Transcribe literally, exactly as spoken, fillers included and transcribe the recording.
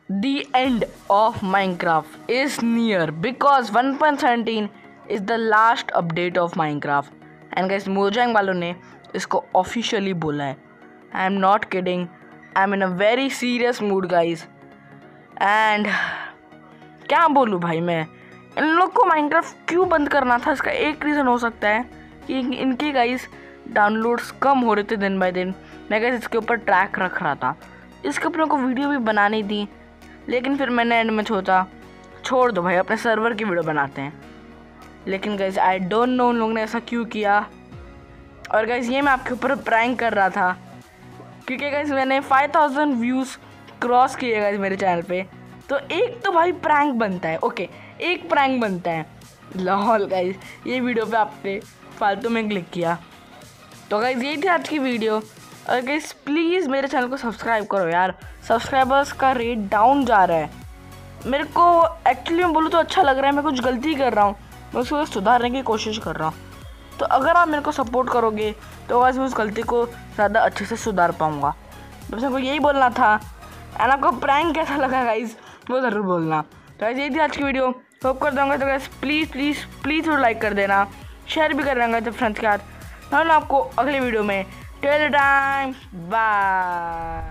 The end of Minecraft is near because one point seventeen is the last update of Minecraft. And guys, Mojang वालों ने इसको officially बोला है. I am not kidding. I am in a very serious mood guys. And क्या बोलूँ भाई, मैं इन लोग को Minecraft क्यों बंद करना था, इसका एक रीज़न हो सकता है कि इनके गाइस डाउनलोड्स कम हो रहे थे दिन बाय दिन. मैं गाइस इसके ऊपर ट्रैक रख रहा था, इसके ऊपर को वीडियो भी बनानी थी, लेकिन फिर मैंने एंड में सोचा छोड़ दो भाई, अपने सर्वर की वीडियो बनाते हैं. लेकिन गाइस आई डोंट नो उन लोगों ने ऐसा क्यों किया. और गाइस ये मैं आपके ऊपर प्रैंक कर रहा था क्योंकि गाइस मैंने फाइव थाउजेंड व्यूज़ क्रॉस किए गाइस मेरे चैनल पे. तो एक तो भाई प्रैंक बनता है, ओके एक प्रैंक बनता है. लॉल गाइस, ये वीडियो पे आपने फालतू में क्लिक किया. तो गाइस यही थी आज की वीडियो. और गाइस प्लीज़ मेरे चैनल को सब्सक्राइब करो यार, सब्सक्राइबर्स का रेट डाउन जा रहा है. मेरे को एक्चुअली में बोलूँ तो अच्छा लग रहा है, मैं कुछ गलती कर रहा हूँ, मैं उसको सुधारने की कोशिश कर रहा हूँ. तो अगर आप मेरे को सपोर्ट करोगे तो गाइस मैं उस गलती को ज़्यादा अच्छे से सुधार पाऊँगा. बस मेरे को यही बोलना था. एंड आपको प्रैंक कैसा लगा गाइस वो ज़रूर बोलना. तो गाइस यही थी आज की वीडियो, होप कर दूँगा. तो गाइस प्लीज़ प्लीज़ प्लीज़ थोड़ा लाइक कर देना, शेयर भी कर देंगे तो फ्रेंड्स के साथ. मैं आपको अगली वीडियो में टिल टाइम बाय.